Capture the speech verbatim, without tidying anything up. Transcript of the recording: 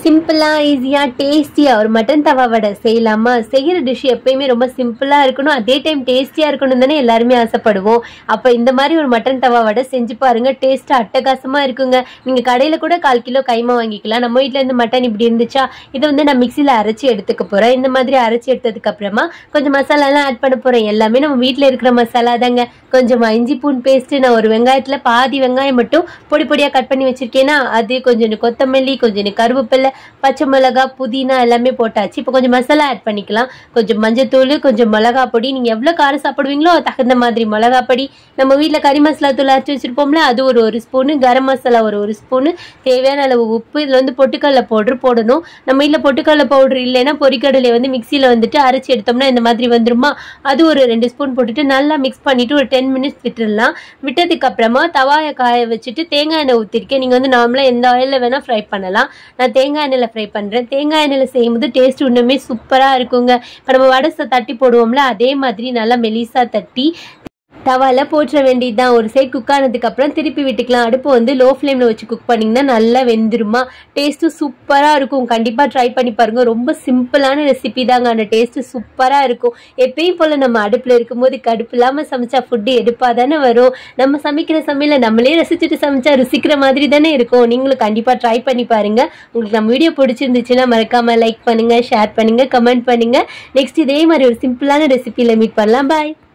சிம்பிளா ஈஸியா டேஸ்டியா ஒரு மட்டன் தவா வடை செய்யலாமா? செய்யற டிஷ் எப்பயுமே ரொம்ப சிம்பிளா இருக்கணும், அதே டைம் டேஸ்டியா இருக்கணும் தானே எல்லாருமே ஆசைப்படுவோம். அப்ப இந்த மாதிரி ஒரு மட்டன் தவா வடை செஞ்சு பாருங்க, டேஸ்ட் அட்டகாசமா இருக்குங்க. நீங்க கடையில கூட கால் கிலோ கைமா வாங்கிக்கலாம். நம்ம வீட்டுல இருந்து மட்டன் இப்படி இருந்துச்சா, இதை வந்து நான் மிக்சியில அரைச்சி எடுத்துக்க போறேன். இந்த மாதிரி அரைச்சி எடுத்ததுக்கு அப்புறமா கொஞ்சம் மசாலா எல்லாம் ஆட் பண்ண போறேன். எல்லாமே நம்ம வீட்டுல இருக்கிற மசாலா தாங்க. கொஞ்சம் இஞ்சி பூண்டு பேஸ்ட், நான் ஒரு வெங்காயத்துல பாதி வெங்காயம் மட்டும் பொடி பொடியா கட் பண்ணி வச்சிருக்கேன்னா அது, கொஞ்சம் கொத்தமல்லி, கொஞ்சம் கருவேப்பிலை, பச்சை மிளகா, புதினா எல்லாமே போட்டாச்சு. இப்போ கொஞ்சம் மசாலா ஆட் பண்ணிக்கலாம். கொஞ்சம் மஞ்சத்தூள், கொஞ்சம் மிளகா பொடி, நீங்க எவ்வளவு காரம் சாப்பிடுவீங்களோ தகுந்த மாதிரி மிளகா பொடி. நம்ம வீட்டுல கறி மசாலா தூள் அரைச்சி வச்சிருப்போம்ல, அது ஒரு ஒரு ஸ்பூனு, கரம் மசாலா ஒரு ஒரு ஸ்பூனு, தேவையான அளவு உப்பு. இதுல வந்து பொட்டுக்கடலை பவுடர் போடணும். நம்ம வீட்டுல பொட்டுக்கடலை பவுடர் இல்லைன்னா பொரிக்கடலை வந்து மிக்சியில வந்துட்டு அரைச்சி எடுத்தோம்னா இந்த மாதிரி வந்துருமா, அது ஒரு ரெண்டு ஸ்பூன் போட்டுட்டு நல்லா மிக்ஸ் பண்ணிட்டு ஒரு டென் மினிட்ஸ் விட்டுடலாம். விட்டதுக்கு அப்புறமா தவாயை காய வச்சுட்டு தேங்காய் எண்ணெய் ஊற்றிருக்கேன். நீங்க வந்து நார்மலா எந்த ஆயில வேணா ஃப்ரை பண்ணலாம். நான் தேங்காய் எண்ணெயில ஃப்ரை பண்றேன். தேங்காய் எண்ணெயில செய்யும்போது டேஸ்ட் இன்னுமே சூப்பரா இருக்குங்க. இப்போ நம்ம வடை தட்டி போடுவோம்ல, அதே மாதிரி நல்லா மெலிசா தட்டி தவால போட்டுற வேண்டியதுதான். ஒரு சைட் குக் ஆனதுக்கு அப்புறம் திருப்பி விட்டுக்கலாம். அடுப்பு வந்து லோ ஃப்ளேம்ல வச்சு குக் பண்ணிங்கன்னா நல்லா வெந்துருமா. டேஸ்ட்டும் சூப்பரா இருக்கும். கண்டிப்பா ட்ரை பண்ணி பாருங்க. ரொம்ப சிம்பிளான ரெசிபி தாங்க, அந்த டேஸ்ட் சூப்பரா இருக்கும். எப்பயும் போல நம்ம அடுப்புல இருக்கும்போது கடுப்பு இல்லாம சமைச்சா ஃபுட்டு எடுப்பா தானே வரும். நம்ம சமைக்கிற சமையல நம்மளே ரசிச்சுட்டு சமைச்சா ருசிக்கிற மாதிரி தானே இருக்கும். நீங்களும் கண்டிப்பா ட்ரை பண்ணி பாருங்க. உங்களுக்கு நம்ம வீடியோ பிடிச்சிருந்துச்சுன்னா மறக்காம லைக் பண்ணுங்க, ஷேர் பண்ணுங்க, கமெண்ட் பண்ணுங்க. நெக்ஸ்ட் இதே மாதிரி ஒரு சிம்பிளான ரெசிபியில மீட் பண்ணலாம். பாய்.